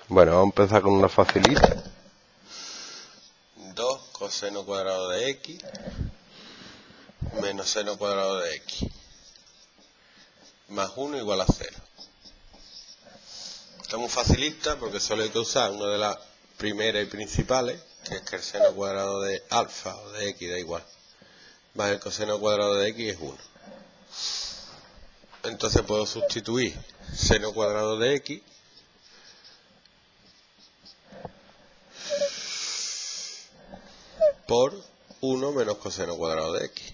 Bueno, vamos a empezar con una facilita. 2 coseno cuadrado de x menos seno cuadrado de x más 1 igual a 0. Está muy facilita porque solo hay que usar una de las primeras y principales, que es que el seno cuadrado de alfa o de x da igual, más el coseno cuadrado de x es 1. Entonces puedo sustituir seno cuadrado de x por 1 menos coseno cuadrado de x.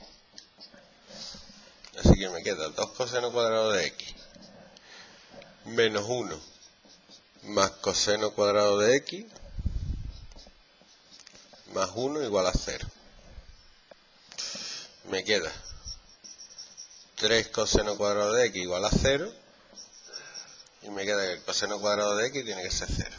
Así que me queda 2 coseno cuadrado de x menos 1 más coseno cuadrado de x más 1 igual a 0. Me queda 3 coseno cuadrado de x igual a 0 y me queda que el coseno cuadrado de x tiene que ser 0.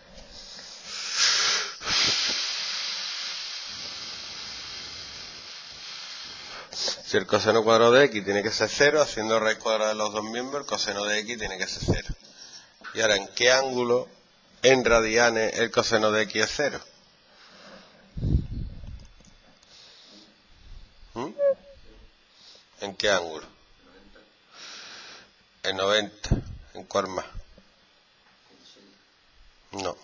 Si el coseno cuadrado de x tiene que ser 0, haciendo raíz cuadrada de los dos miembros, el coseno de x tiene que ser 0. Y ahora, ¿en qué ángulo en radianes el coseno de x es 0? ¿En qué ángulo? En 90. ¿En cuál más? No.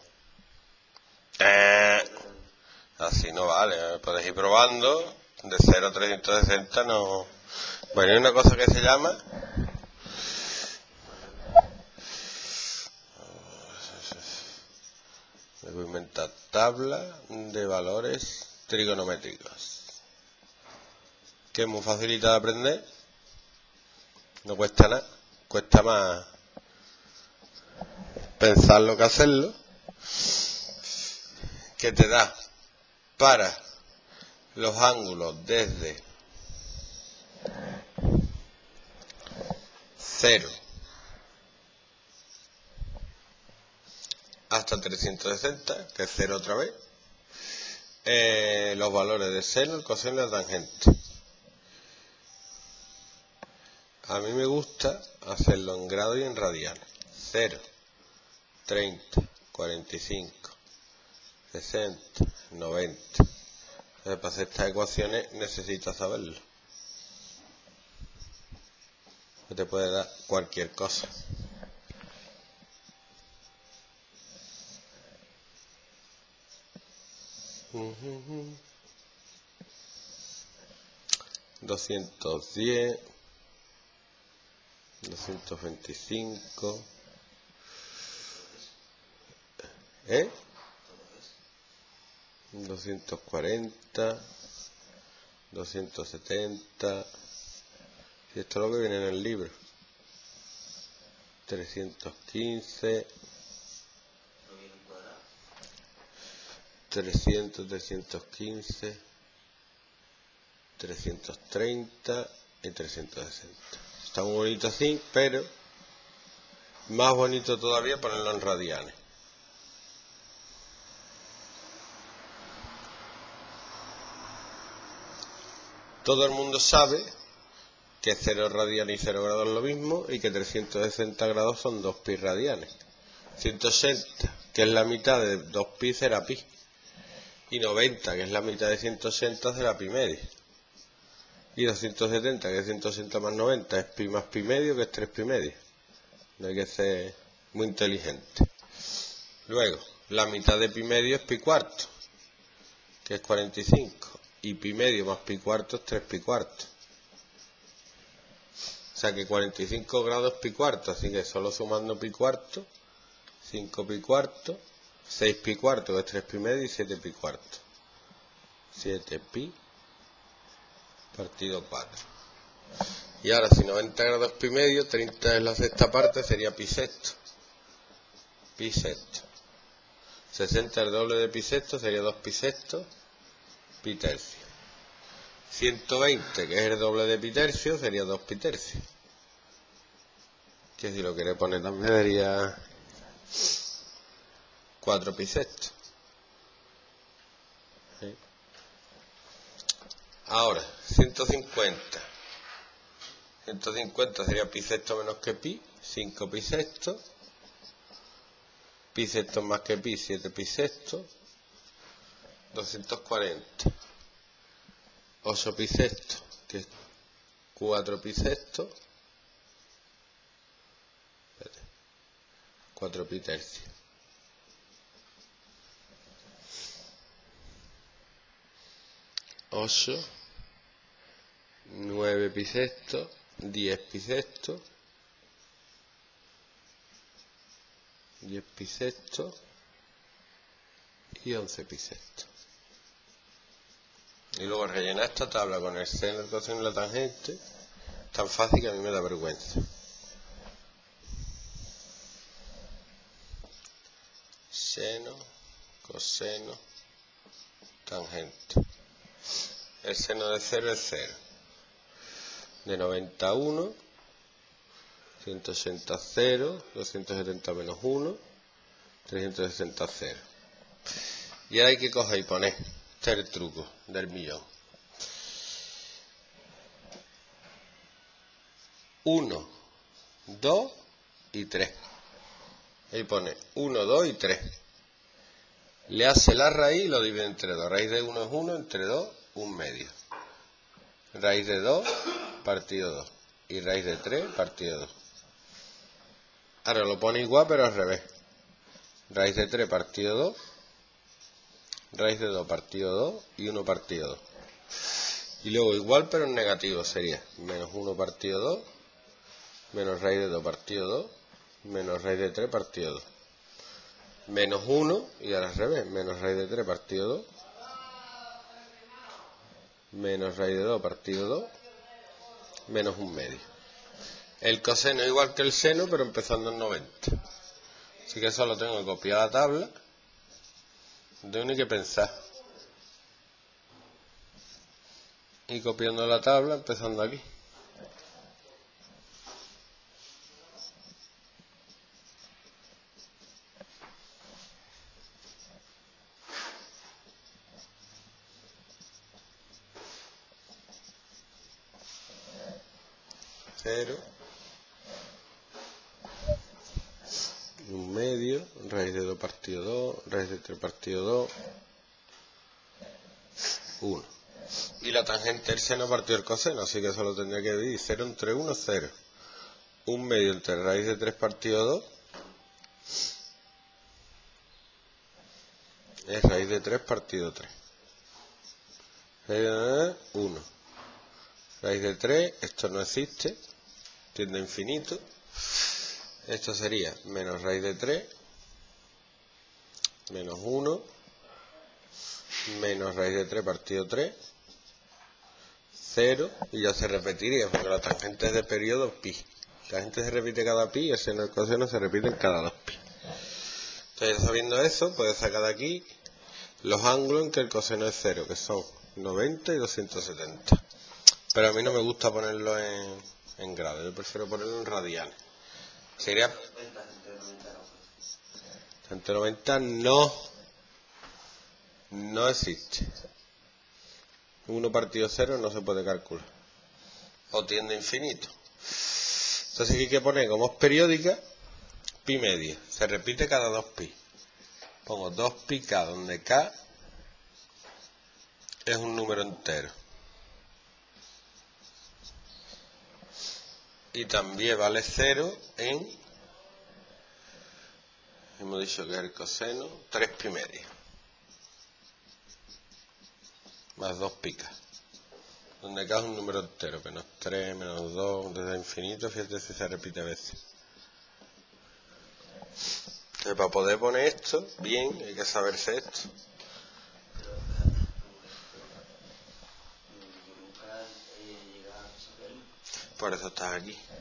Así no vale. Podéis ir probando. De 0 a 360 no. Bueno, hay una cosa que se llama... Me voy a inventar tabla de valores trigonométricos. Que es muy facilita de aprender. No cuesta nada. Cuesta más pensarlo que hacerlo. Que te da para los ángulos desde 0 hasta 360, que es 0 otra vez, los valores de seno, el coseno y la tangente. A mí me gusta hacerlo en grado y en radianes. 0, 30, 45, 60, 90. Entonces, para hacer estas ecuaciones necesitas saberlo. Que te puede dar cualquier cosa. Uh-huh. 210, 225, 240, 270, y esto es lo que viene en el libro. 315, 300, 315, 330 y 360. Está muy bonito así, pero más bonito todavía ponerlo en radianes. Todo el mundo sabe que 0 radianes y 0 grados es lo mismo y que 360 grados son 2 pi radianes. 180, que es la mitad de 2 pi, será pi. Y 90, que es la mitad de 180, será pi medio. Y 270, que es 180 más 90, es pi más pi medio, que es 3 pi medio. No hay que ser muy inteligente. Luego, la mitad de pi medio es pi cuarto, que es 45. Y pi medio más pi cuarto es 3 pi cuarto. O sea que 45 grados es pi cuarto, así que solo sumando pi cuarto, 5 pi cuarto, 6 pi cuarto, que es 3 pi medio, y 7 pi cuarto. 7 pi partido 4. Y ahora, si 90 grados es pi medio, 30 es la sexta parte, sería pi sexto. Pi sexto. 60 el doble de pi sexto, sería 2 pi sexto, pi tercio. 120, que es el doble de pi tercio, sería 2 pi tercio. Que si lo queréis poner también sería 4 pi sexto. ¿Sí? Ahora, 150. 150 sería pi sexto menos que pi, 5 pi sexto. pi sexto más que pi, 7 pi sexto, 240. 8 pi sexto, que es 4 pi sexto, 4 pi tercio. 8, 9 pi sexto, 10 pi sexto, 10 pi sexto y 11 pi sexto. Y luego rellenar esta tabla con el seno, el coseno y la tangente, tan fácil que a mí me da vergüenza. Seno, coseno, tangente. El seno de 0 es 0. De 90 a 1, 180 0, 270 menos 1, 360 0. Y ahora hay que coger y poner. Este es el truco del millón. 1, 2 y 3. Ahí pone 1, 2 y 3. Le hace la raíz y lo divide entre 2. Raíz de 1 es 1, entre 2, 1 medio. Raíz de 2 partido 2. Y raíz de 3 partido 2. Ahora lo pone igual pero al revés. Raíz de 3 partido 2. Raíz de 2 partido 2 y 1 partido 2. Y luego igual pero en negativo sería menos 1 partido 2, menos raíz de 2 partido 2, menos raíz de 3 partido 2. Menos 1 y ahora al revés, menos raíz de 3 partido 2, menos raíz de 2 partido 2, menos 1 medio. El coseno es igual que el seno pero empezando en 90. Así que solo tengo que copiar la tabla. No tengo ni que pensar. Y copiando la tabla, empezando aquí. Cero. 1 medio, raíz de 2 partido 2, raíz de 3 partido 2, 1. Y la tangente del seno partido del coseno, así que solo tendría que dividir 0 entre 1, 0. 1 medio entre raíz de 3 partido 2 es raíz de 3 partido 3. Raíz de 1. Raíz de 3, esto no existe, tiende a infinito. Esto sería menos raíz de 3, menos 1, menos raíz de 3 partido 3, 0, y ya se repetiría, porque la tangente es de periodo pi. La tangente se repite cada pi y el seno y el coseno se repiten cada 2 pi. Entonces, sabiendo eso, puedes sacar de aquí los ángulos en que el coseno es 0, que son 90 y 270. Pero a mí no me gusta ponerlo en grados, yo prefiero ponerlo en radianes. Sería 190 no existe. 1 partido 0 no se puede calcular. O tiende a infinito. Entonces aquí hay que poner como es periódica, pi media. Se repite cada 2 pi. Pongo 2 pi k, donde k es un número entero. Y también vale 0 en, hemos dicho que es el coseno, 3 pi media. Más 2 pi k. Donde k es un número entero, menos 3, menos 2, desde infinito, fíjate si se repite veces. Entonces, para poder poner esto bien, hay que saberse esto. Por eso estás aquí.